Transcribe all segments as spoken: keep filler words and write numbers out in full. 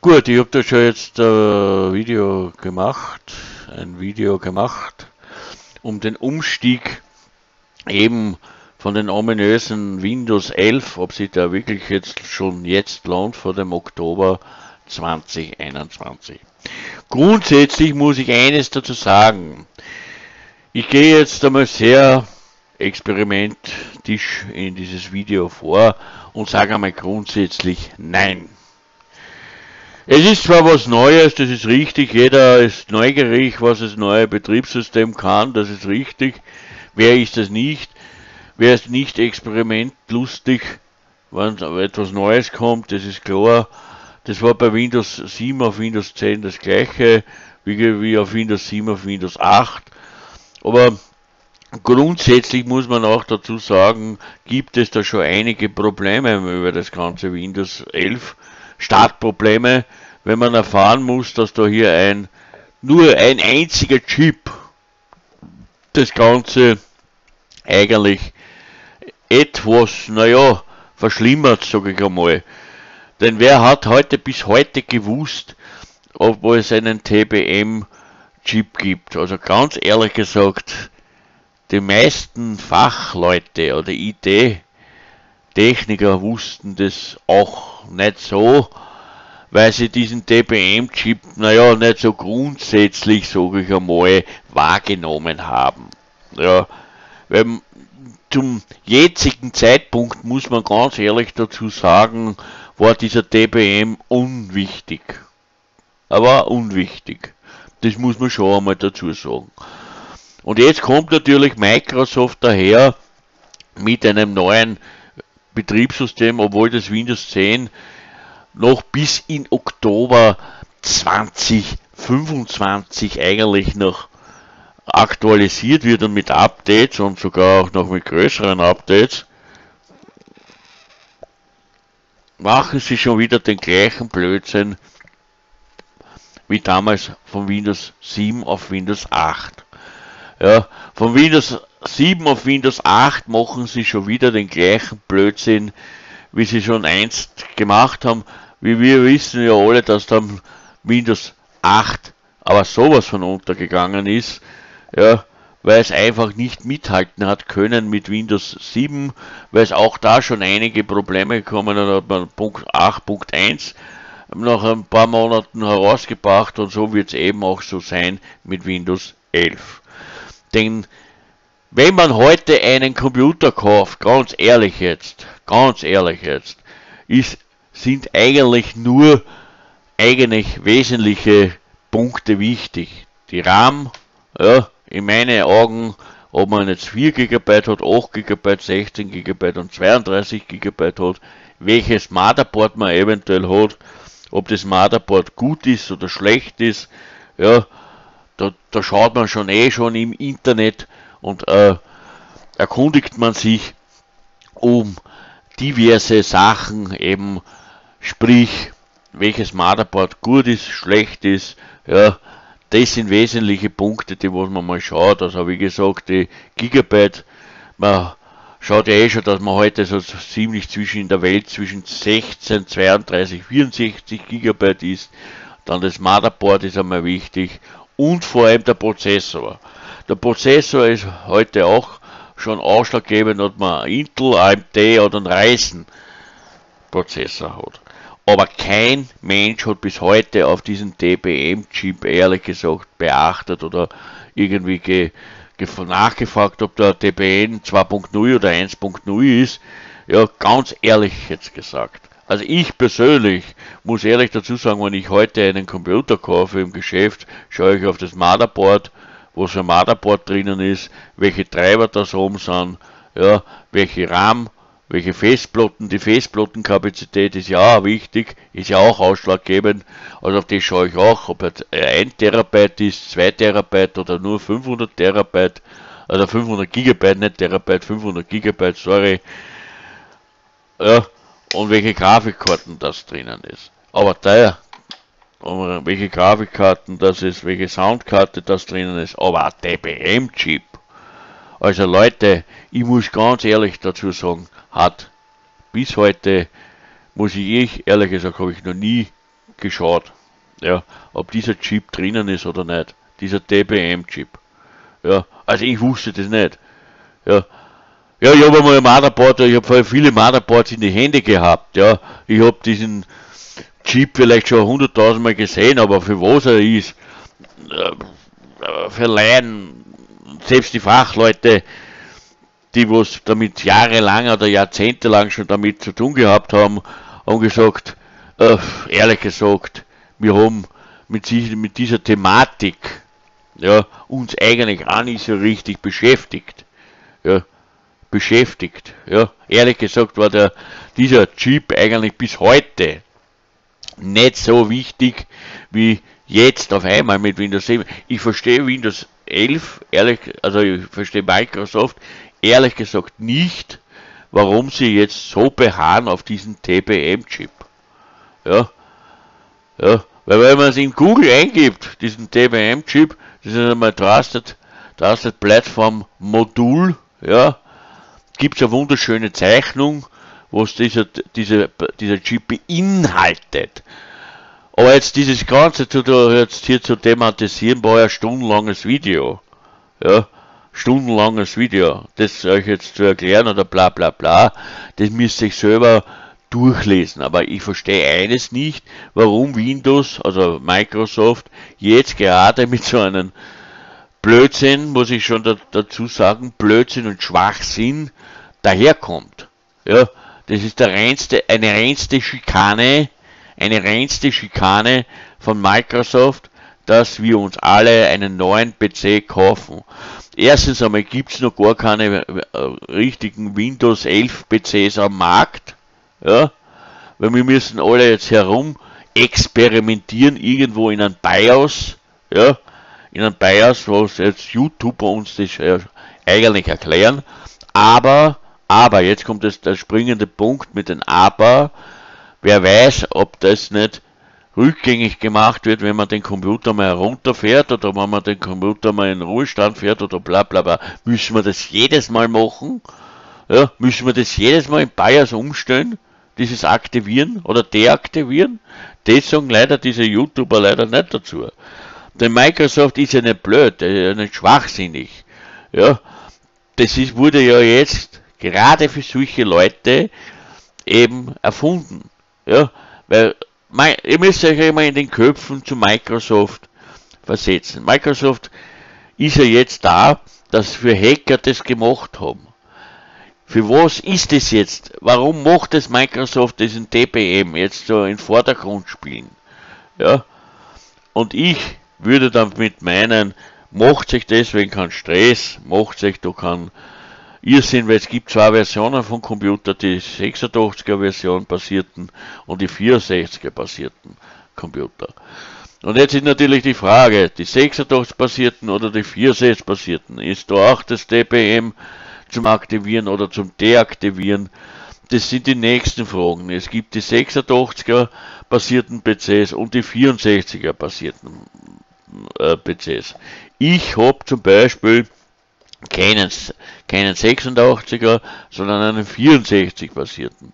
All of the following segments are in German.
Gut, ich habe da schon jetzt ein Video gemacht, ein Video gemacht, um den Umstieg eben von den ominösen Windows elf, ob sich da wirklich jetzt schon jetzt lohnt vor dem Oktober zwanzig einundzwanzig. Grundsätzlich muss ich eines dazu sagen. Ich gehe jetzt einmal sehr experimentisch in dieses Video vor und sage einmal grundsätzlich nein. Es ist zwar was Neues, das ist richtig, jeder ist neugierig, was das neue Betriebssystem kann, das ist richtig. Wer ist das nicht? Wer ist nicht experimentlustig, wenn etwas Neues kommt, das ist klar. Das war bei Windows sieben auf Windows zehn das gleiche, wie, wie auf Windows sieben auf Windows acht. Aber grundsätzlich muss man auch dazu sagen, gibt es da schon einige Probleme über das ganze Windows elf. Startprobleme, wenn man erfahren muss, dass da hier ein nur ein einziger Chip das Ganze eigentlich etwas, naja, verschlimmert, sage ich einmal. Denn wer hat heute bis heute gewusst, ob es einen T B M-Chip gibt? Also ganz ehrlich gesagt, die meisten Fachleute oder I T-Techniker wussten das auch nicht so, weil sie diesen T B M-Chip, naja, nicht so grundsätzlich, sage ich einmal, wahrgenommen haben. Ja, weil zum jetzigen Zeitpunkt, muss man ganz ehrlich dazu sagen, war dieser T B M unwichtig. Aber unwichtig. Das muss man schon einmal dazu sagen. Und jetzt kommt natürlich Microsoft daher mit einem neuen Betriebssystem, obwohl das Windows zehn noch bis in Oktober zweitausendfünfundzwanzig eigentlich noch aktualisiert wird und mit Updates und sogar auch noch mit größeren Updates, machen sie schon wieder den gleichen Blödsinn wie damals von Windows sieben auf Windows acht. Ja, von Windows sieben auf Windows acht machen sie schon wieder den gleichen Blödsinn, wie sie schon einst gemacht haben. Wie wir wissen ja alle, dass dann Windows acht aber sowas von untergegangen ist, ja, weil es einfach nicht mithalten hat können mit Windows sieben, weil es auch da schon einige Probleme gekommen hat, hat man Punkt acht Punkt eins nach ein paar Monaten herausgebracht und so wird es eben auch so sein mit Windows elf. Denn wenn man heute einen Computer kauft, ganz ehrlich jetzt, ganz ehrlich jetzt, ist, sind eigentlich nur eigentlich wesentliche Punkte wichtig. Die RAM, ja, in meinen Augen, ob man jetzt vier Gigabyte hat, acht Gigabyte, sechzehn Gigabyte und zweiunddreißig Gigabyte hat, welches Motherboard man eventuell hat, ob das Motherboard gut ist oder schlecht ist, ja, da, da schaut man schon eh schon im Internet und äh, erkundigt man sich um diverse Sachen, eben sprich, welches Motherboard gut ist, schlecht ist, ja, das sind wesentliche Punkte, die was man mal schaut. Also wie gesagt, die Gigabyte, man schaut ja eh schon, dass man heute so ziemlich zwischen in der Welt zwischen sechzehn, zweiunddreißig, vierundsechzig Gigabyte ist. Dann das Motherboard ist einmal wichtig und vor allem der Prozessor. Der Prozessor ist heute auch schon ausschlaggebend, ob man Intel, A M D oder einen Ryzen Prozessor hat. Aber kein Mensch hat bis heute auf diesen T B M-Chip ehrlich gesagt beachtet oder irgendwie ge, ge, nachgefragt, ob der T B M zwei Punkt null oder eins Punkt null ist. Ja, ganz ehrlich jetzt gesagt. Also ich persönlich muss ehrlich dazu sagen, wenn ich heute einen Computer kaufe im Geschäft, schaue ich auf das Motherboard, wo so ein Motherboard drinnen ist, welche Treiber da so oben sind, ja, welche RAM, welche Festplatten, die Festplattenkapazität ist ja auch wichtig, ist ja auch ausschlaggebend, also auf das schaue ich auch, ob jetzt ein Terabyte ist, zwei Terabyte oder nur fünfhundert Terabyte, also fünfhundert Gigabyte, nicht Terabyte, fünfhundert Gigabyte, sorry, ja, und welche Grafikkarten das drinnen ist. Aber der, welche Grafikkarten das ist, welche Soundkarte das drinnen ist, aber ein T B M-Chip. Also Leute, ich muss ganz ehrlich dazu sagen, hat bis heute, muss ich ehrlich gesagt, habe ich noch nie geschaut, ja, ob dieser Chip drinnen ist oder nicht, dieser T B M-Chip. Ja, also ich wusste das nicht. Ja, ja, ich habe einmal ein Motherboard, ich habe viele Motherboards in die Hände gehabt, ja. Ich habe diesen Chip vielleicht schon hunderttausend Mal gesehen, aber für was er ist, äh, für Laien, selbst die Fachleute, die was damit jahrelang oder jahrzehntelang schon damit zu tun gehabt haben, haben gesagt, äh, ehrlich gesagt, wir haben mit, mit dieser Thematik, ja, uns eigentlich auch nicht so richtig beschäftigt. Ja, beschäftigt. Ja, ehrlich gesagt war der, dieser Chip eigentlich bis heute nicht so wichtig wie jetzt auf einmal mit Windows sieben. Ich verstehe Windows elf, ehrlich, also ich verstehe Microsoft ehrlich gesagt nicht, warum sie jetzt so beharren auf diesen T B M-Chip. Ja, ja, weil wenn man es in Google eingibt, diesen T B M-Chip, das ist einmal Trusted, Trusted Platform Modul, ja, gibt es eine wunderschöne Zeichnung, was dieser, dieser, dieser Chip beinhaltet. Aber jetzt dieses Ganze zu, jetzt hier zu thematisieren, war ja ein stundenlanges Video. Ja, stundenlanges Video. Das euch jetzt zu erklären oder bla bla bla, das müsst ihr euch selber durchlesen. Aber ich verstehe eines nicht, warum Windows, also Microsoft, jetzt gerade mit so einem Blödsinn, muss ich schon da, dazu sagen, Blödsinn und Schwachsinn daherkommt. Ja, das ist der reinste, eine reinste Schikane, eine reinste Schikane von Microsoft, dass wir uns alle einen neuen P C kaufen. Erstens einmal gibt es noch gar keine äh, richtigen Windows elf P Cs am Markt, ja, weil wir müssen alle jetzt herum experimentieren irgendwo in einem BIOS, ja, in einem BIOS, wo jetzt YouTuber uns das äh, eigentlich erklären, aber, aber, jetzt kommt das, der springende Punkt mit den Aber, wer weiß, ob das nicht rückgängig gemacht wird, wenn man den Computer mal herunterfährt oder wenn man den Computer mal in den Ruhestand fährt oder bla bla bla. Müssen wir das jedes Mal machen? Ja, müssen wir das jedes Mal in BIOS umstellen? Dieses Aktivieren oder Deaktivieren? Das sagen leider diese YouTuber leider nicht dazu. Denn Microsoft ist ja nicht blöd, ja nicht schwachsinnig. Ja, das ist, wurde ja jetzt gerade für solche Leute eben erfunden. Ja, weil ihr müsst euch immer in den Köpfen zu Microsoft versetzen. Microsoft ist ja jetzt da, dass für Hacker das gemacht haben. Für was ist es jetzt? Warum macht es Microsoft diesen T B M jetzt so in den Vordergrund spielen? Ja, und ich würde damit meinen, macht sich deswegen keinen Stress, macht sich da keinen Irrsinn, weil es gibt zwei Versionen von Computer, die sechsundachtziger Version basierten und die vierundsechziger basierten Computer. Und jetzt ist natürlich die Frage, die sechsundachtzig basierten oder die vierundsechzig basierten, ist da auch das T B M zum Aktivieren oder zum Deaktivieren? Das sind die nächsten Fragen. Es gibt die sechsundachtziger basierten P Cs und die vierundsechziger basierten äh, P Cs. Ich habe zum Beispiel keinen, keinen sechsundachtziger, sondern einen vierundsechzig basierten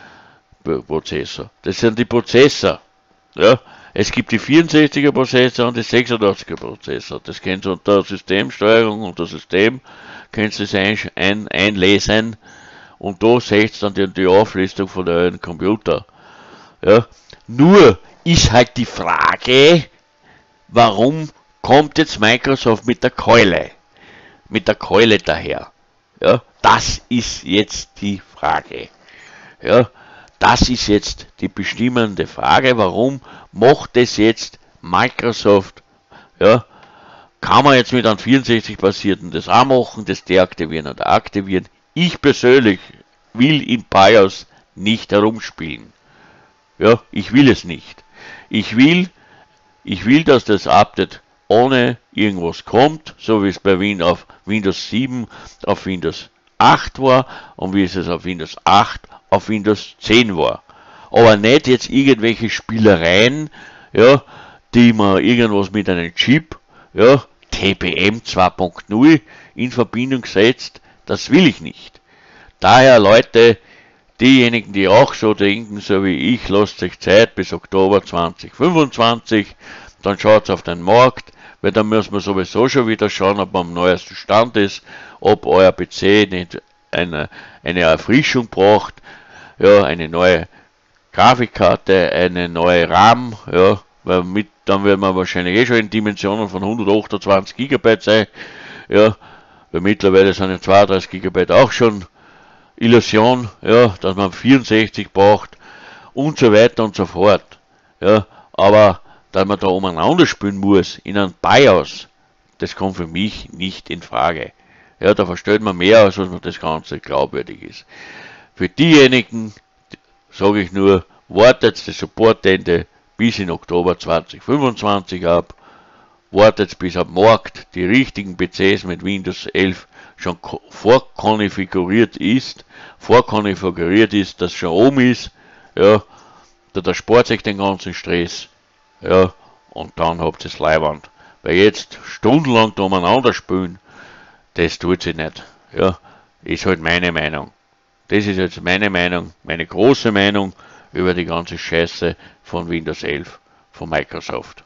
Prozessor. Das sind die Prozessor. Ja, es gibt die vierundsechziger Prozessor und die sechsundachtziger Prozessor. Das kennst du unter Systemsteuerung, unter System, kannst du das ein, ein, einlesen und da seht ihr dann die, die Auflistung von euren Computer. Ja, nur ist halt die Frage, warum kommt jetzt Microsoft mit der Keule? Mit der Keule daher. Ja, das ist jetzt die Frage. Ja, das ist jetzt die bestimmende Frage. Warum macht es jetzt Microsoft? Ja, kann man jetzt mit einem vierundsechzig basierten das auch machen, das deaktivieren oder aktivieren? Ich persönlich will in BIOS nicht herumspielen. Ja, ich will es nicht. Ich will, ich will, dass das Update ohne irgendwas kommt, so wie es bei Win auf Windows sieben auf Windows acht war und wie es es auf Windows acht auf Windows zehn war. Aber nicht jetzt irgendwelche Spielereien, ja, die man irgendwas mit einem Chip, ja, T B M zwei Punkt null in Verbindung setzt, das will ich nicht. Daher, Leute, diejenigen, die auch so denken, so wie ich, lasst euch Zeit bis Oktober zweitausendfünfundzwanzig, dann schaut auf den Markt, weil dann müssen wir sowieso schon wieder schauen, ob man am neuesten Stand ist, ob euer P C nicht eine, eine Erfrischung braucht, ja, eine neue Grafikkarte, eine neue RAM, ja, weil mit, dann wird man wahrscheinlich eh schon in Dimensionen von hundertachtundzwanzig Gigabyte sein, ja, weil mittlerweile sind ja zweiunddreißig Gigabyte auch schon Illusion, ja, dass man vierundsechzig braucht und so weiter und so fort, ja, aber dass man da umeinander spielen muss in einem BIOS, das kommt für mich nicht in Frage. Ja, da versteht man mehr, als was man das Ganze glaubwürdig ist. Für diejenigen sage ich nur, wartet das Supportende bis in Oktober zweitausendfünfundzwanzig ab, wartet bis am Markt die richtigen P Cs mit Windows elf schon vorkonfiguriert ist, vorkonfiguriert ist, dass schon oben ist, ja, da, da spart sich den ganzen Stress, ja, und dann habt ihr es Leiwand. Weil jetzt stundenlang da umeinander spielen, das tut sich nicht, ja, ist halt meine Meinung. Das ist jetzt meine Meinung, meine große Meinung über die ganze Scheiße von Windows elf von Microsoft.